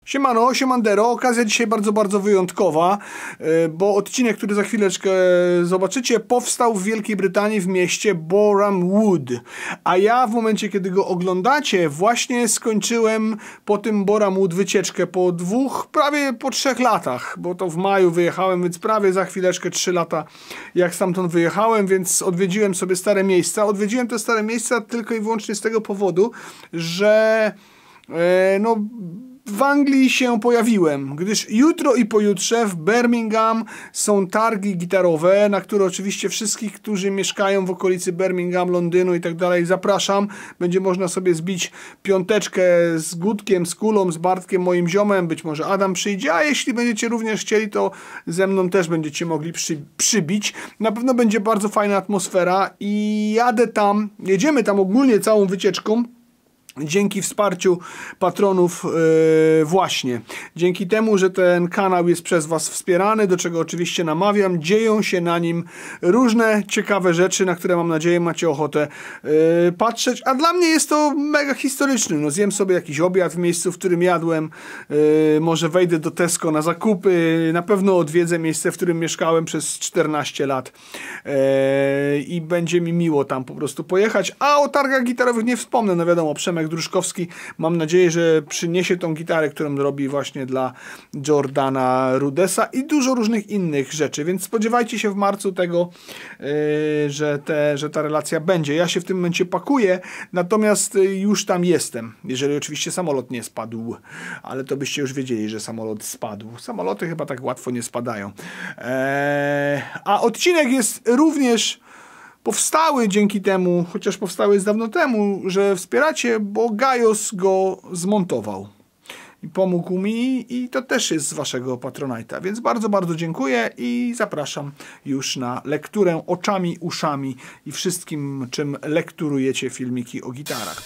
Siemano, siemandero, okazja dzisiaj bardzo wyjątkowa, bo odcinek, który za chwileczkę zobaczycie, powstał w Wielkiej Brytanii w mieście Boreham Wood, a ja w momencie, kiedy go oglądacie, właśnie skończyłem po tym Boreham Wood wycieczkę po prawie po 3 latach, bo to w maju wyjechałem, więc prawie za chwileczkę 3 lata jak stamtąd wyjechałem, więc odwiedziłem sobie stare miejsca. Odwiedziłem te stare miejsca tylko i wyłącznie z tego powodu, że w Anglii się pojawiłem, gdyż jutro i pojutrze w Birmingham są targi gitarowe, na które oczywiście wszystkich, którzy mieszkają w okolicy Birmingham, Londynu i tak dalej, zapraszam. Będzie można sobie zbić piąteczkę z Gutkiem, z Kulą, z Bartkiem, moim ziomem, być może Adam przyjdzie, a jeśli będziecie również chcieli, to ze mną też będziecie mogli przybić. Na pewno będzie bardzo fajna atmosfera i jedziemy tam ogólnie całą wycieczką. Dzięki wsparciu patronów właśnie. Dzięki temu, że ten kanał jest przez Was wspierany, do czego oczywiście namawiam, dzieją się na nim różne ciekawe rzeczy, na które mam nadzieję macie ochotę patrzeć, a dla mnie jest to mega historyczny. No, zjem sobie jakiś obiad w miejscu, w którym jadłem, może wejdę do Tesco na zakupy, na pewno odwiedzę miejsce, w którym mieszkałem przez 14 lat i będzie mi miło tam po prostu pojechać, a o targach gitarowych nie wspomnę, no wiadomo, Przemek Druszkowski, mam nadzieję, że przyniesie tą gitarę, którą robi właśnie dla Jordana Rudessa i dużo różnych innych rzeczy, więc spodziewajcie się w marcu tego, że ta relacja będzie. Ja się w tym momencie pakuję, natomiast już tam jestem, jeżeli oczywiście samolot nie spadł, ale to byście już wiedzieli, że samolot spadł. Samoloty chyba tak łatwo nie spadają. A odcinek jest również powstały dzięki temu, chociaż powstały już dawno temu, że wspieracie, bo Gajos go zmontował i pomógł mi i to też jest z waszego Patronite'a, więc bardzo dziękuję i zapraszam już na lekturę oczami, uszami i wszystkim, czym lekturujecie filmiki o gitarach.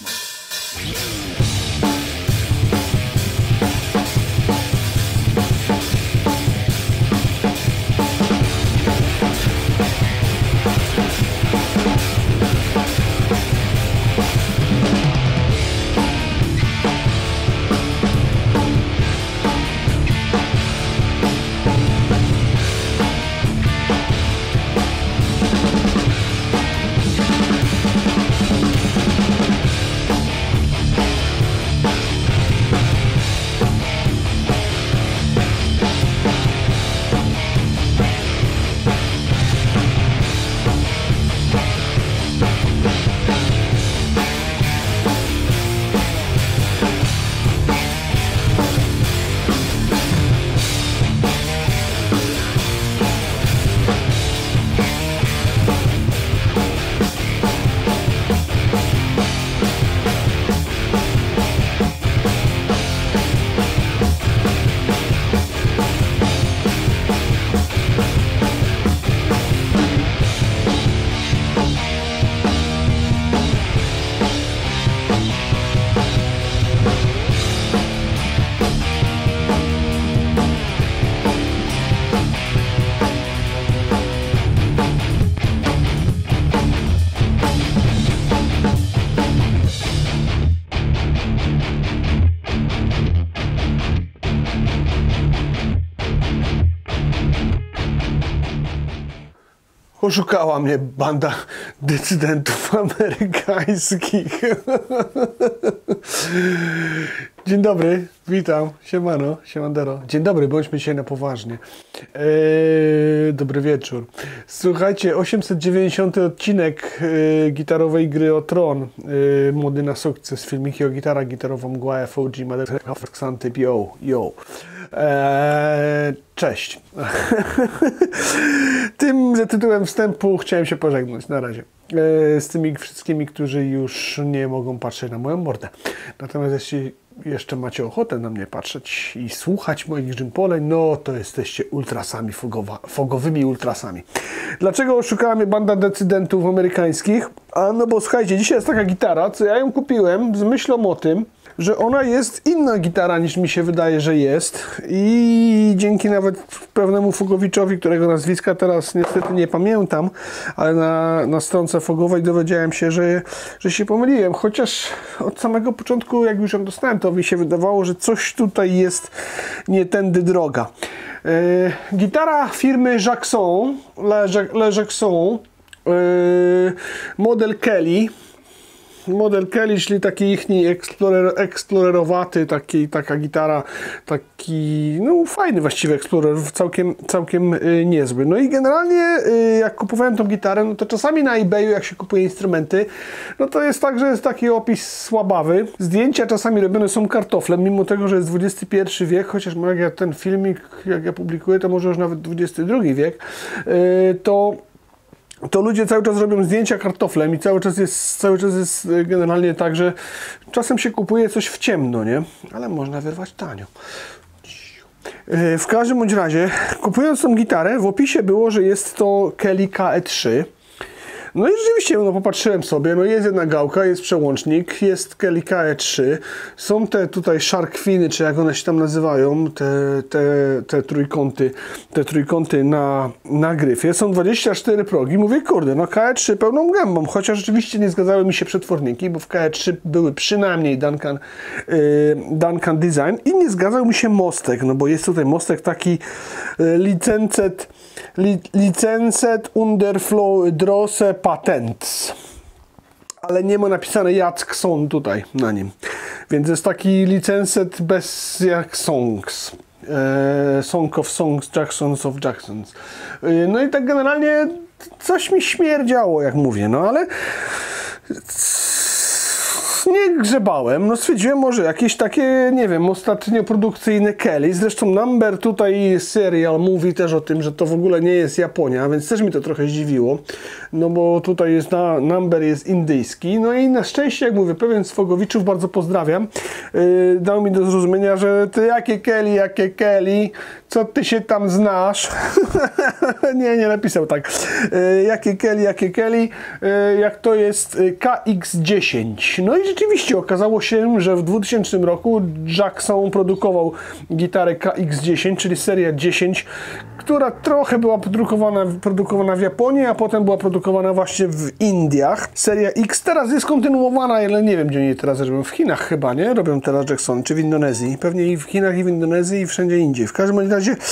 Oszukała mnie banda decydentów amerykańskich. Dzień dobry, witam, siemano, siemandero. Dzień dobry, bądźmy dzisiaj na poważnie. Dobry wieczór. Słuchajcie, 890 odcinek gitarowej gry o Tron. Młody na sukces, filmiki o gitarach, gitarowa mgła, FOG, Motherfucker, yo. Cześć. Tym tytułem wstępu chciałem się pożegnać na razie z tymi wszystkimi, którzy już nie mogą patrzeć na moją mordę. Natomiast jeśli jeszcze macie ochotę na mnie patrzeć i słuchać moich dżimpoleń, no to jesteście ultrasami, fogowymi ultrasami. Dlaczego oszukała mnie banda decydentów amerykańskich? A no bo słuchajcie, dzisiaj jest taka gitara, co ja ją kupiłem z myślą o tym, że ona jest inna gitara niż mi się wydaje, że jest i dzięki nawet pewnemu Fogowiczowi, którego nazwiska teraz niestety nie pamiętam, ale na stronce fogowej dowiedziałem się, że się pomyliłem, chociaż od samego początku, jak już ją dostałem, to mi się wydawało, że coś tutaj jest nie tędy droga. Gitara firmy Jackson, Le Jackson, model Kelly, czyli taki ichni eksplorerowaty, taka gitara, taki no fajny właściwie Explorer, całkiem niezły. No i generalnie jak kupowałem tą gitarę, no to czasami na eBayu, jak się kupuje instrumenty, no to jest tak, że jest taki opis słabawy. Zdjęcia czasami robione są kartoflem, mimo tego, że jest XXI wiek, chociaż jak ja ten filmik, jak ja publikuję, to może już nawet XXI wiek, to ludzie cały czas robią zdjęcia kartoflem i cały czas jest generalnie tak, że czasem się kupuje coś w ciemno, nie? Ale można wyrwać tanio. W każdym bądź razie, kupując tą gitarę, w opisie było, że jest to Kelly KE3. No i rzeczywiście, no popatrzyłem sobie, no jest jedna gałka, jest przełącznik, jest Kelly KE3, są te tutaj sharkwiny, czy jak one się tam nazywają, te trójkąty na gryfie, są 24 progi, mówię, kurde, no KE3 pełną gębą, chociaż rzeczywiście nie zgadzały mi się przetworniki, bo w KE3 były przynajmniej Duncan Design i nie zgadzał mi się mostek, no bo jest tutaj mostek taki Licencet Underflow Drosse Patents, ale nie ma napisane Jackson tutaj na nim, więc jest taki licencet bez jak songs, Song of Songs, Jacksons of Jacksons. No i tak generalnie coś mi śmierdziało, jak mówię, no ale nie grzebałem, no stwierdziłem może jakieś takie, nie wiem, ostatnio produkcyjne Kelly, zresztą Number tutaj serial mówi też o tym, że to w ogóle nie jest Japonia, więc też mi to trochę zdziwiło, no bo tutaj jest Number jest indyjski, no i na szczęście, jak mówię, pewien z Fogowiczów, bardzo pozdrawiam, dał mi do zrozumienia, że ty jakie Kelly, co ty się tam znasz? nie napisał tak. Jakie Kelly, jak to jest KX10. No i rzeczywiście okazało się, że w 2000 roku Jackson produkował gitarę KX10, czyli seria 10, która trochę była produkowana w Japonii, a potem była produkowana właśnie w Indiach. Seria X teraz jest kontynuowana, ale nie wiem, gdzie oni teraz robią. W Chinach chyba, nie? Robią teraz Jackson, czy w Indonezji. Pewnie i w Chinach, i w Indonezji, i wszędzie indziej. W każdym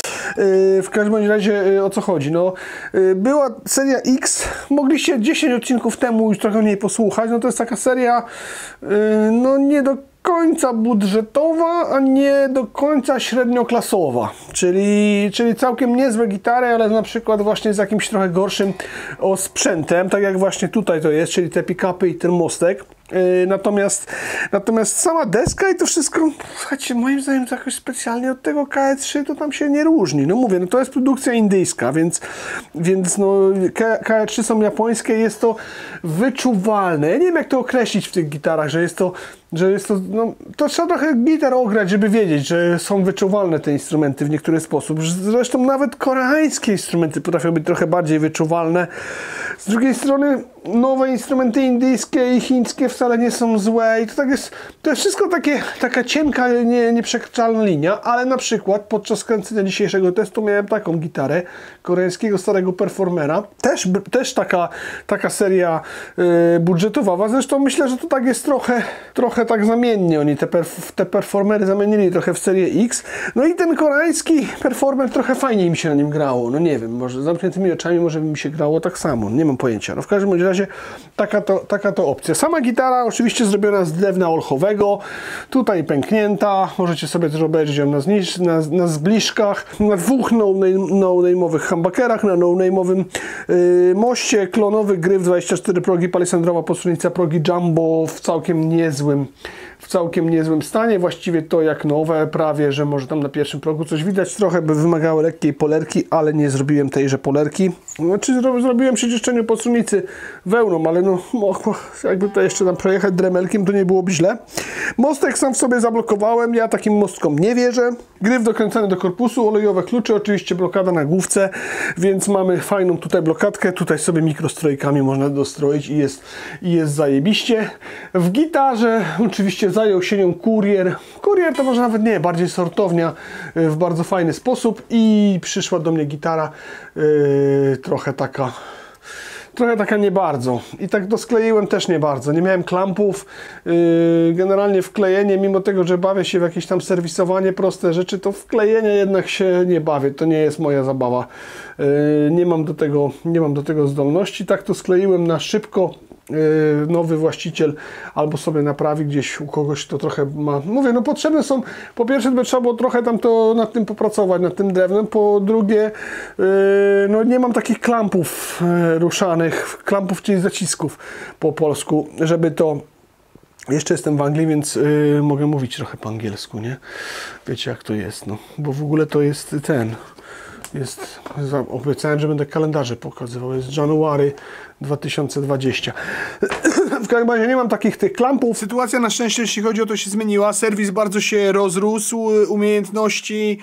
razie o co chodzi? No, była seria X, mogliście 10 odcinków temu już trochę mniej posłuchać, no to jest taka seria, no nie do końca budżetowa, a nie do końca średnioklasowa, czyli całkiem niezłe gitary, ale na przykład właśnie z jakimś trochę gorszym sprzętem, tak jak właśnie tutaj to jest, czyli te pick-upy i ten mostek. Natomiast sama deska i to wszystko, słuchajcie, moim zdaniem to jakoś specjalnie od tego KE3 to tam się nie różni. No mówię, no to jest produkcja indyjska, więc no KE3 są japońskie, jest to wyczuwalne. Ja nie wiem, jak to określić w tych gitarach, że jest to, no to trzeba trochę gitar ograć, żeby wiedzieć, że są wyczuwalne te instrumenty w niektóry sposób. Zresztą nawet koreańskie instrumenty potrafią być trochę bardziej wyczuwalne. Z drugiej strony nowe instrumenty indyjskie i chińskie wcale nie są złe i to jest wszystko taka cienka, nieprzekraczalna linia, ale na przykład podczas kręcenia dzisiejszego testu miałem taką gitarę koreańskiego starego performera, też taka seria budżetowa, zresztą myślę, że to tak jest trochę tak zamiennie, oni te performery zamienili trochę w serię X, no i ten koreański performer trochę fajniej mi się na nim grało, no nie wiem, może z zamkniętymi oczami może by mi się grało tak samo, nie mam pojęcia, no w każdym razie taka to opcja. Sama gitara oczywiście zrobiona z drewna olchowego, tutaj pęknięta, możecie sobie też obejrzeć ją na zbliżkach, na dwóch no-name'owych humbuckerach, na no-name'owym moście, klonowy gryf 24 progi, palisandrowa podstrójnica progi Jumbo w całkiem niezłym stanie, właściwie to jak nowe, prawie, że może tam na pierwszym progu coś widać, trochę by wymagało lekkiej polerki, ale nie zrobiłem tejże polerki. Znaczy zrobiłem przy czyszczeniu podstrójnicy wełną, ale no jakby to jeszcze tam przejechać dremelkiem, to nie byłoby źle. Mostek sam w sobie zablokowałem, ja takim mostkom nie wierzę. Gryf dokręcany do korpusu, olejowe klucze, oczywiście blokada na główce, więc mamy fajną tutaj blokadkę, tutaj sobie mikrostrojkami można dostroić i jest zajebiście. W gitarze oczywiście oczywiście zajął się nią kurier. Kurier to może nawet nie, bardziej sortownia w bardzo fajny sposób i przyszła do mnie gitara trochę taka nie bardzo. I tak doskleiłem też nie bardzo. Nie miałem klampów. Generalnie wklejenie, mimo tego, że bawię się w jakieś tam serwisowanie, proste rzeczy, to wklejenie jednak się nie bawię. To nie jest moja zabawa. Nie mam do tego zdolności. Tak to skleiłem na szybko. Nowy właściciel albo sobie naprawi gdzieś u kogoś, to trochę ma. Mówię, no potrzebne są, po pierwsze by trzeba było trochę tam to nad tym popracować, nad tym drewnem, po drugie no nie mam takich klampów ruszanych, klampów, czyli zacisków po polsku, żeby to. Jeszcze jestem w Anglii, więc mogę mówić trochę po angielsku, nie? Wiecie jak to jest, no, bo w ogóle to jest obiecałem, że będę kalendarze pokazywał. Jest January 2020. W każdym razie nie mam tych klampów. Sytuacja na szczęście, jeśli chodzi o to, się zmieniła. Serwis bardzo się rozrósł. Umiejętności,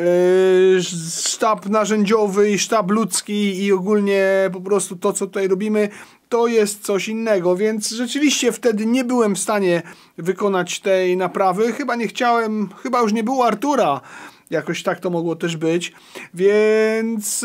sztab narzędziowy i sztab ludzki i ogólnie po prostu to, co tutaj robimy, to jest coś innego, więc rzeczywiście wtedy nie byłem w stanie wykonać tej naprawy. Chyba nie chciałem, chyba już nie było Artura. Jakoś tak to mogło też być, więc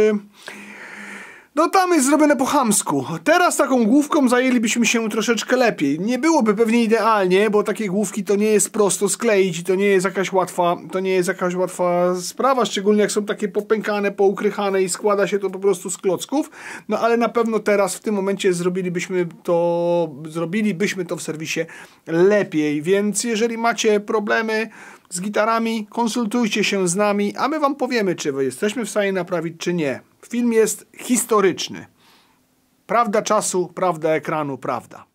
no tam jest zrobione po chamsku. Teraz taką główką zajęlibyśmy się troszeczkę lepiej. Nie byłoby pewnie idealnie, bo takie główki to nie jest prosto skleić i to nie jest jakaś łatwa sprawa, szczególnie jak są takie popękane, poukrychane i składa się to po prostu z klocków. No ale na pewno teraz w tym momencie zrobilibyśmy to w serwisie lepiej, więc jeżeli macie problemy z gitarami, konsultujcie się z nami, a my wam powiemy, czy jesteśmy w stanie naprawić, czy nie. Film jest historyczny. Prawda czasu, prawda ekranu, prawda.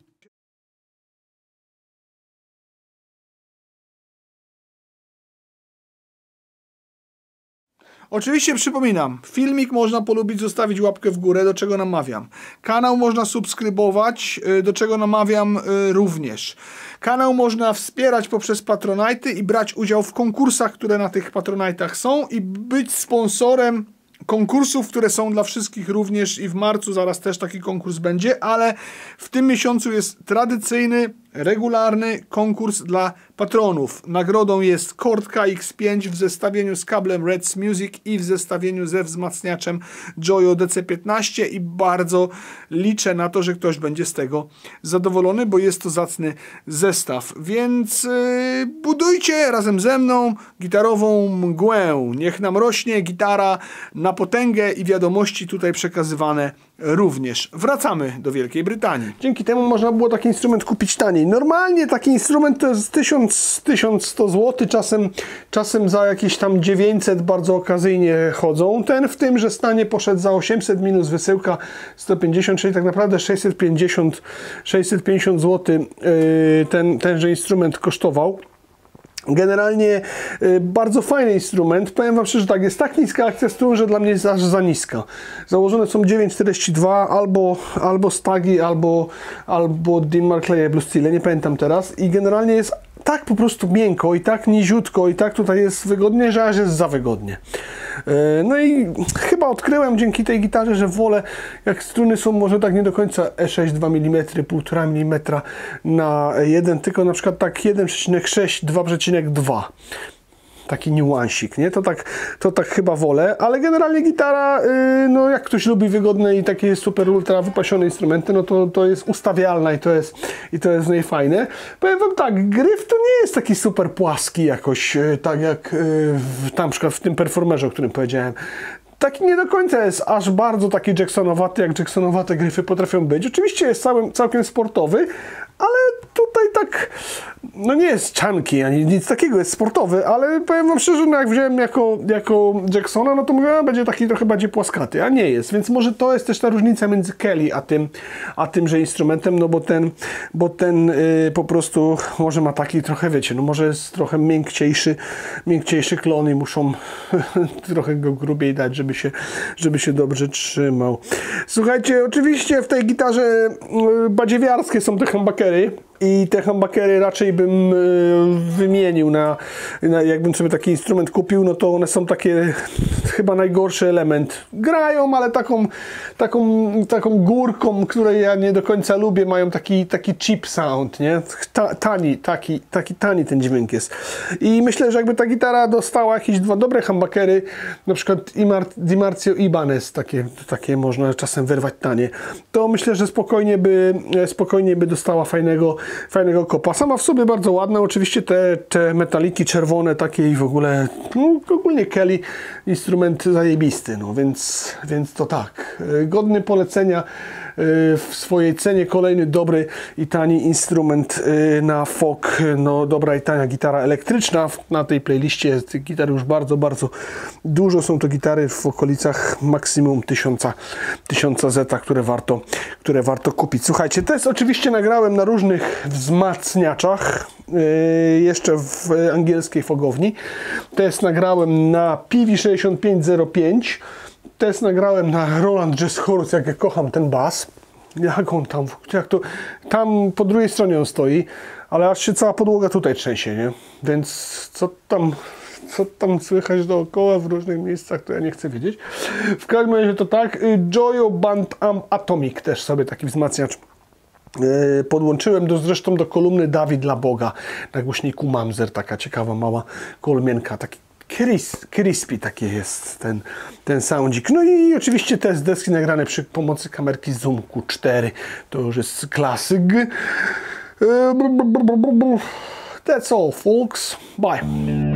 Oczywiście przypominam, filmik można polubić, zostawić łapkę w górę, do czego namawiam. Kanał można subskrybować, do czego namawiam również. Kanał można wspierać poprzez Patronite'y i brać udział w konkursach, które na tych Patronite'ach są i być sponsorem konkursów, które są dla wszystkich również i w marcu zaraz też taki konkurs będzie, ale w tym miesiącu jest tradycyjny, regularny konkurs dla patronów. Nagrodą jest Kortka X5 w zestawieniu z kablem Reds Music i w zestawieniu ze wzmacniaczem Joyo DC15 i bardzo liczę na to, że ktoś będzie z tego zadowolony, bo jest to zacny zestaw. Więc budujcie razem ze mną gitarową mgłę. Niech nam rośnie gitara na potęgę i wiadomości tutaj przekazywane również. Wracamy do Wielkiej Brytanii. Dzięki temu można było taki instrument kupić taniej. Normalnie taki instrument to jest 1100 zł, czasem za jakieś tam 900 bardzo okazyjnie chodzą. Ten w tymże stanie poszedł za 800 minus wysyłka 150, czyli tak naprawdę 650 zł tenże instrument kosztował. Generalnie bardzo fajny instrument. Powiem wam szczerze, że tak, jest tak niska akcja strun, że dla mnie jest aż za niska. Założone są 9,42 albo Stagi, albo Dean Markley Blue Steel, nie pamiętam teraz. I generalnie jest tak po prostu miękko i tak niziutko i tak tutaj jest wygodnie, że aż jest za wygodnie. No i chyba odkryłem dzięki tej gitarze, że wolę, jak struny są może tak nie do końca E6 2 mm, 1,5 mm na 1, tylko na przykład tak 1,6, 2,2. Taki niuansik, nie? To tak chyba wolę, ale generalnie gitara, no jak ktoś lubi wygodne i takie super ultra wypasione instrumenty, no to jest ustawialna i to jest w niej fajne. Powiem wam tak, gryf to nie jest taki super płaski jakoś, tak jak tam na przykład w tym performerze, o którym powiedziałem. Taki nie do końca jest aż bardzo taki Jacksonowaty, jak Jacksonowate gryfy potrafią być. Oczywiście jest całkiem sportowy, ale tutaj tak, no nie jest chunky, ani nic takiego, jest sportowy, ale powiem wam szczerze, no jak wziąłem jako Jacksona, no to mówię, będzie taki trochę bardziej płaskaty, a nie jest, więc może to jest też ta różnica między Kelly a tymże instrumentem, no bo ten po prostu może ma taki trochę, wiecie, no może jest trochę miękciejszy klon i muszą trochę go grubiej dać, żeby się dobrze trzymał. Słuchajcie, oczywiście w tej gitarze badziewiarskie są te humbuckery. I te humbuckery raczej bym wymienił jakbym sobie taki instrument kupił, no to one są takie chyba najgorszy element. Grają, ale taką górką, której ja nie do końca lubię, mają taki cheap sound, nie? Taki tani ten dźwięk jest. I myślę, że jakby ta gitara dostała jakieś dwa dobre humbuckery, na przykład Dimarzio Ibanez, takie można czasem wyrwać tanie, to myślę, że spokojnie by dostała fajnego kopa. Sama w sobie bardzo ładna, oczywiście te metaliki czerwone takie i w ogóle, no, ogólnie Kelly instrument zajebisty, no więc to tak, godny polecenia w swojej cenie, kolejny dobry i tani instrument na folk, no dobra i tania gitara elektryczna. Na tej playliście tych gitar już bardzo, bardzo dużo, są to gitary w okolicach maksimum 1000 zeta, które warto kupić. Słuchajcie, test oczywiście nagrałem na różnych wzmacniaczach, jeszcze w angielskiej fogowni. Test nagrałem na PV6505, test nagrałem na Roland Jazz Horse, jak ja kocham ten bas. Tam po drugiej stronie on stoi, ale aż się cała podłoga tutaj trzęsie, nie? Więc co tam słychać dookoła w różnych miejscach, to ja nie chcę wiedzieć. W każdym razie to tak. Joyo Band Atomic, też sobie taki wzmacniacz podłączyłem zresztą do kolumny Dawid dla Boga na głośniku Mamzer, taka ciekawa mała kolumnienka, taki crispy taki jest ten soundzik. No i oczywiście test deski nagrane przy pomocy kamerki Zoom Q4, to już jest klasyk. That's all, folks. Bye.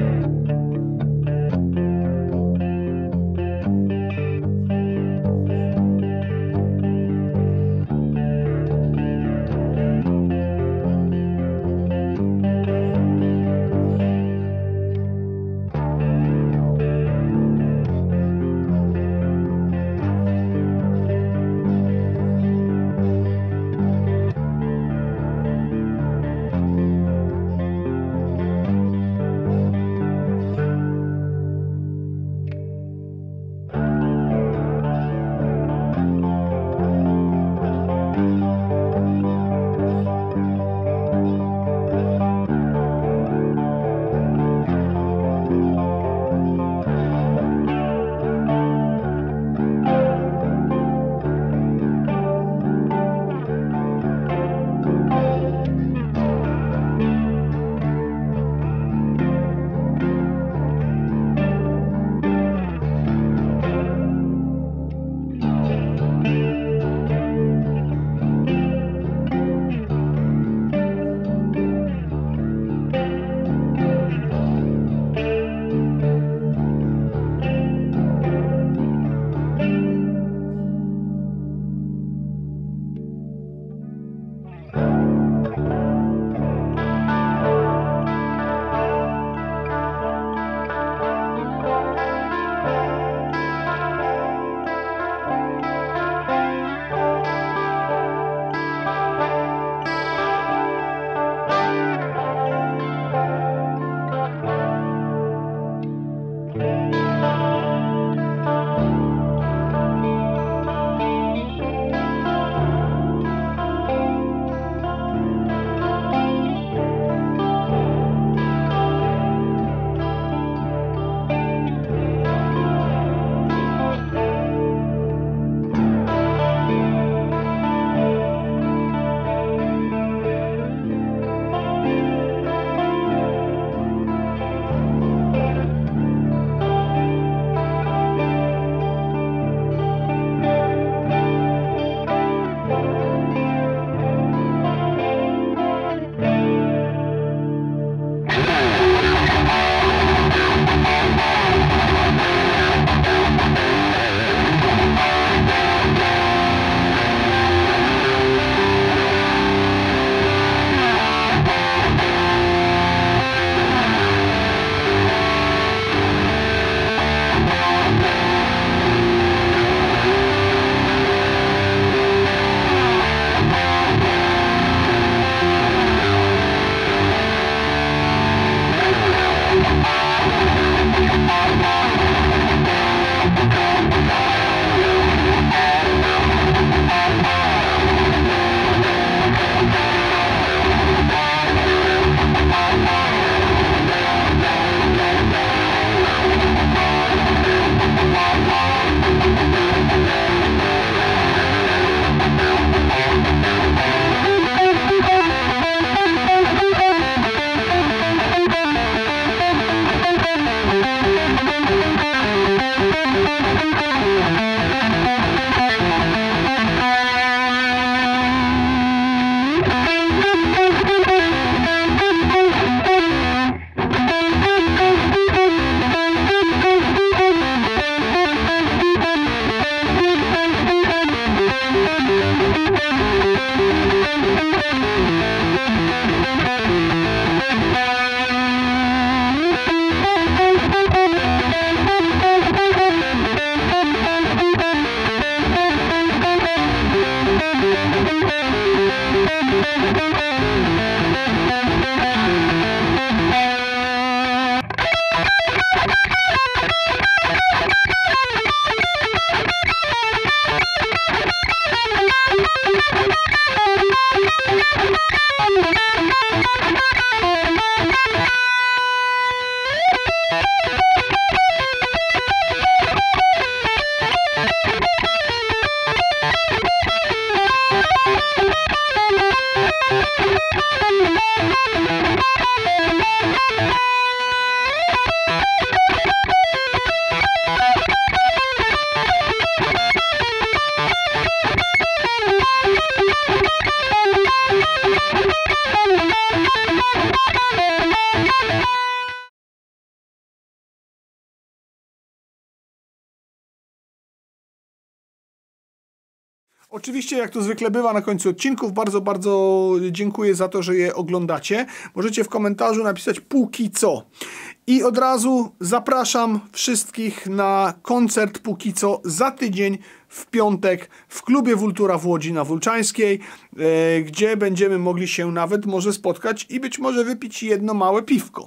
Oczywiście, jak to zwykle bywa na końcu odcinków, bardzo, bardzo dziękuję za to, że je oglądacie. Możecie w komentarzu napisać póki co. I od razu zapraszam wszystkich na koncert póki co za tydzień w piątek w klubie Vultura w Łodzi na Wulczańskiej, gdzie będziemy mogli się nawet może spotkać i być może wypić jedno małe piwko.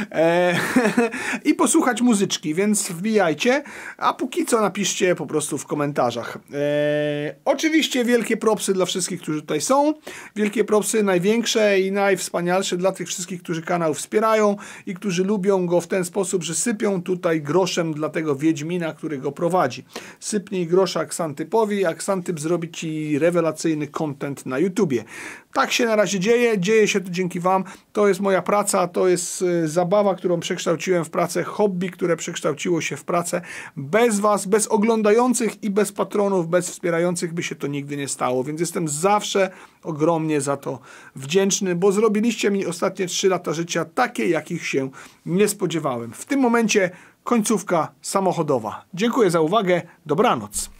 I posłuchać muzyczki, więc wbijajcie, a póki co napiszcie po prostu w komentarzach. Oczywiście wielkie propsy dla wszystkich, którzy tutaj są. Wielkie propsy największe i najwspanialsze dla tych wszystkich, którzy kanał wspierają i którzy lubią go w ten sposób, że sypią tutaj groszem dla tego Wiedźmina, który go prowadzi. Sypnij grosza Xantypowi, a Xantyp zrobi ci rewelacyjny content na YouTubie. Tak się na razie dzieje. Dzieje się to dzięki wam. To jest moja praca, to jest zabawa, którą przekształciłem w pracę, hobby, które przekształciło się w pracę. Bez was, bez oglądających i bez patronów, bez wspierających by się to nigdy nie stało. Więc jestem zawsze ogromnie za to wdzięczny, bo zrobiliście mi ostatnie 3 lata życia takie, jakich się nie spodziewałem. W tym momencie końcówka samochodowa. Dziękuję za uwagę. Dobranoc.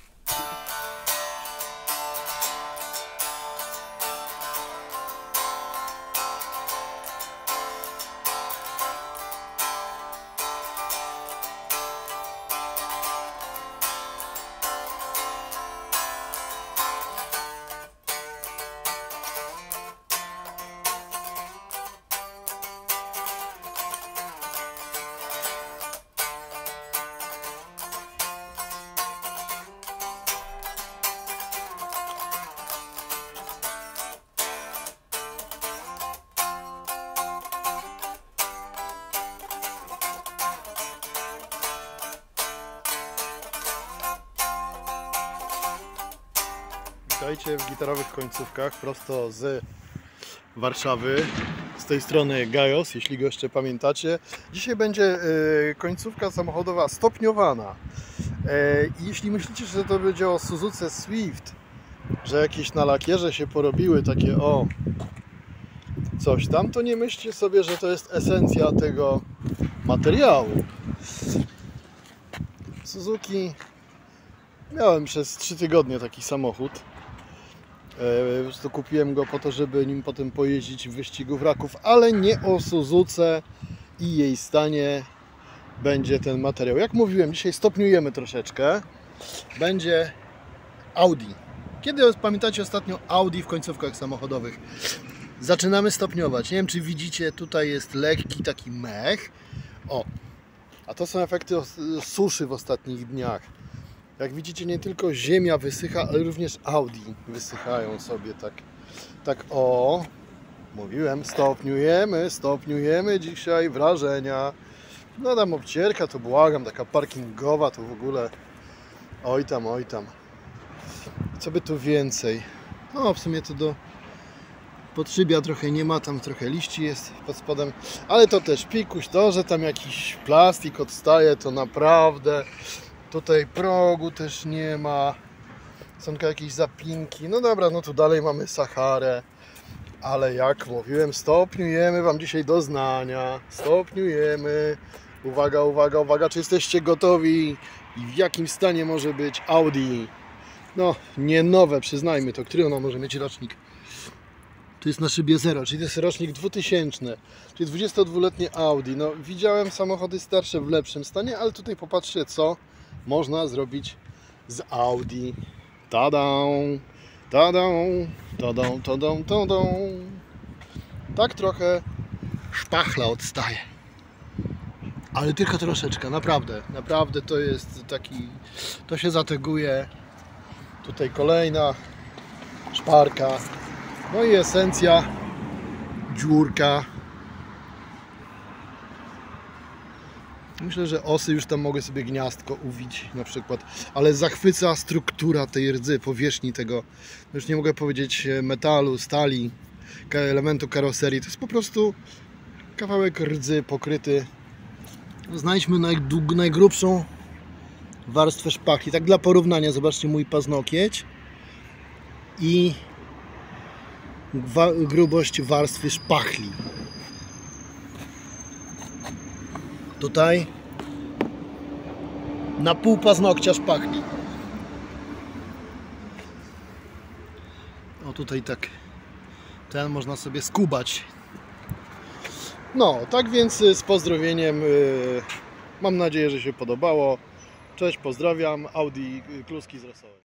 Witajcie w gitarowych końcówkach prosto z Warszawy. Z tej strony Gajos, jeśli go jeszcze pamiętacie. Dzisiaj będzie końcówka samochodowa stopniowana. Jeśli myślicie, że to będzie o Suzuce Swift, że jakieś na lakierze się porobiły takie o coś tam, to nie myślcie sobie, że to jest esencja tego materiału. Suzuki miałem przez 3 tygodnie taki samochód. Po prostu kupiłem go po to, żeby nim potem pojeździć w wyścigu wraków, ale nie o Suzuce i jej stanie będzie ten materiał. Jak mówiłem, dzisiaj stopniujemy troszeczkę. Będzie Audi. Kiedy pamiętacie ostatnio Audi w końcówkach samochodowych? Zaczynamy stopniować. Nie wiem, czy widzicie, tutaj jest lekki taki mech. O, a to są efekty suszy w ostatnich dniach. Jak widzicie, nie tylko ziemia wysycha, ale również Audi wysychają sobie tak o. Mówiłem, stopniujemy dzisiaj wrażenia. No tam obcierka, to błagam, taka parkingowa, to w ogóle oj tam. Co by tu więcej? No w sumie to do podszybia trochę nie ma, tam trochę liści jest pod spodem, ale to też pikuś, to, że tam jakiś plastik odstaje, to naprawdę. Tutaj progu też nie ma. Są jakieś zapinki. No dobra, no tu dalej mamy Saharę. Ale jak mówiłem, stopniujemy wam dzisiaj doznania. Stopniujemy. Uwaga, czy jesteście gotowi? I w jakim stanie może być Audi? No, nie nowe, przyznajmy to. Który ona może mieć rocznik? Tu jest na szybie 0, czyli to jest rocznik 2000. Czyli 22-letnie Audi. No, widziałem samochody starsze w lepszym stanie, ale tutaj popatrzcie, co można zrobić z Audi. Tak trochę szpachla odstaje. Ale tylko troszeczkę, naprawdę to jest taki, to się zateguje. Tutaj kolejna szparka. No i esencja, dziurka. Myślę, że osy już tam mogę sobie gniazdko uwić na przykład, ale zachwyca struktura tej rdzy, powierzchni tego, już nie mogę powiedzieć metalu, stali, elementu karoserii. To jest po prostu kawałek rdzy pokryty. Znajdźmy najgrubszą warstwę szpachli. Tak dla porównania, zobaczcie mój paznokieć i grubość warstwy szpachli. Tutaj na pół paznokcia szpachli. Tutaj tak ten można sobie skubać. No, tak więc z pozdrowieniem, mam nadzieję, że się podobało. Cześć, pozdrawiam, Audi Kluski z Rosołem.